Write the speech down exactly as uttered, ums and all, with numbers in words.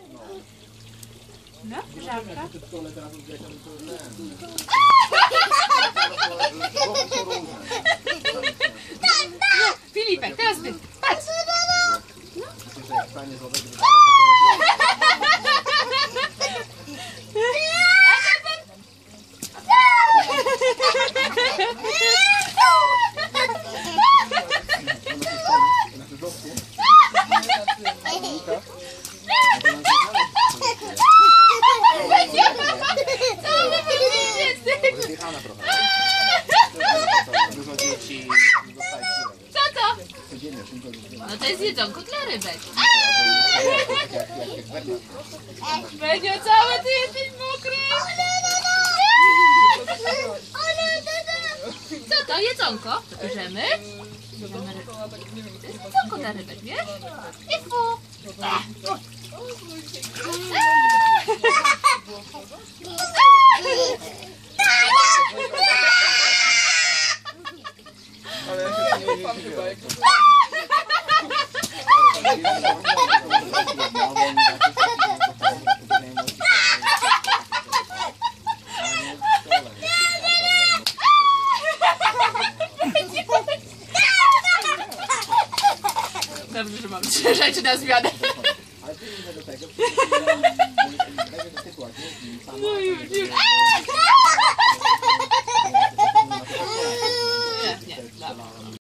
No, żabka. Filipek, teraz ty. Patrz. Co to? No to jest jedzonko dla rybek. Benio, cały ty jesteś mokry. Co to? Jedzonko? Bierzemy. Bierzemy ryb. To jest jedzonko dla rybek, wiesz? I fu. Ale ja się nie ufam chyba, jak to... Dobrze, że mam trzy rzeczy na zmianę. No już, już.